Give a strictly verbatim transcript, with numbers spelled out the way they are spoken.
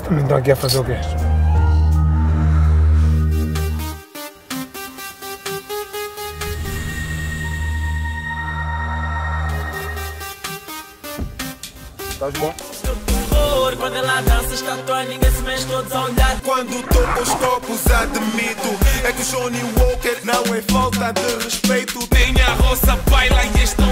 Também estão aqui a fazer o quê? Estás bom? Quando ela dança, estátua, ninguém se mexe, todos a olhar. Quando toco os copos, admito é que o Johnny Walker não é falta de respeito. Tem a roça, baila e estão